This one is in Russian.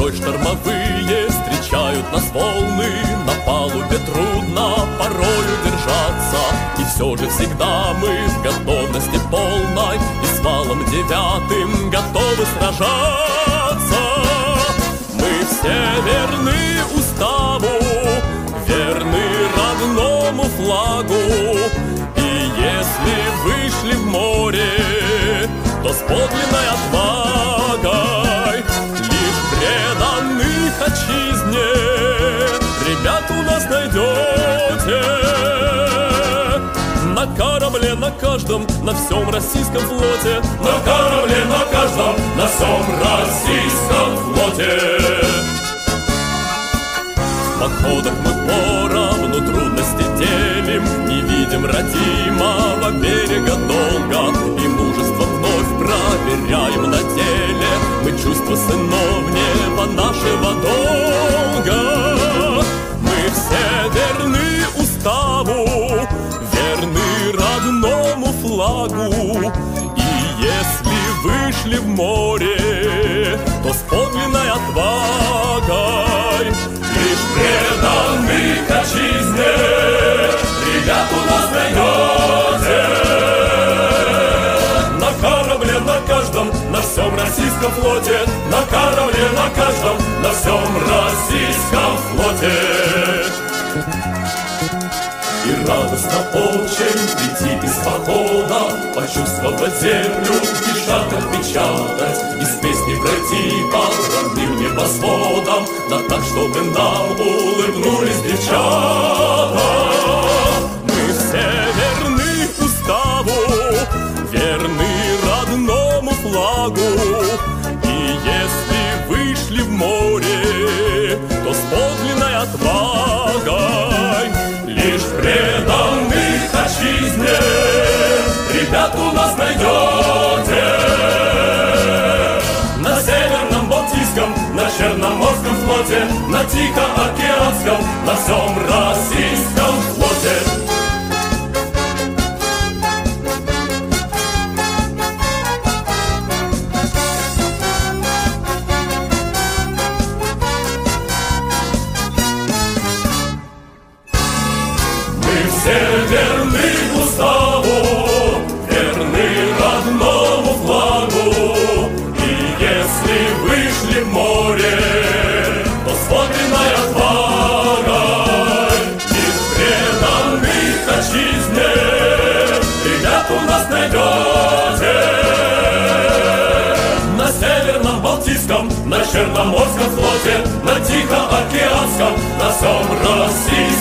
Порой штормовые встречают нас волны, на палубе трудно порою держаться. И все же всегда мы в готовности полной и с валом 9 готовы сражаться. Мы все верны уставу, верны родному флагу. И если вышли в море, то с подлинной отвагой. Лишь преданных отчизне ребят у нас найдете. На корабле, на каждом, на всем российском флоте. На корабле, на каждом, на всем российском флоте. В походах мы поровну трудности делим, не видим родимого берега долго, и мужество вновь проверяем на деле. Мы чувства сынов неба нашего долга. Мы все верны уставу, верны родному флагу. И если вышли в море, то с подлинной отвагой. Лишь преданных отчизне ребят у нас найдете. На корабле, на каждом, на всем российском флоте. На корабле, на каждом, на всем российском флоте. И радостно очень прийти из похода, почувствовать землю, в шагах печатать, из песни пройти по родным небосводам, да так, чтобы нам улыбнулись девчата. Мы все верны уставу, верны родному флагу. И если вышли в море, то с подлинной отвагой. Лишь преданных отчизне ребят у нас найдете. На Северном Балтийском, на Черноморском флоте, на Тихоокеанском, на всем российском флоте. Все верны уставу, верны родному флагу. И если вышли в море, то с подлинной отвагой. Лишь преданных отчизне ребят у нас найдете. На Северном Балтийском, на Черноморском флоте, на Тихоокеанском, на всем России.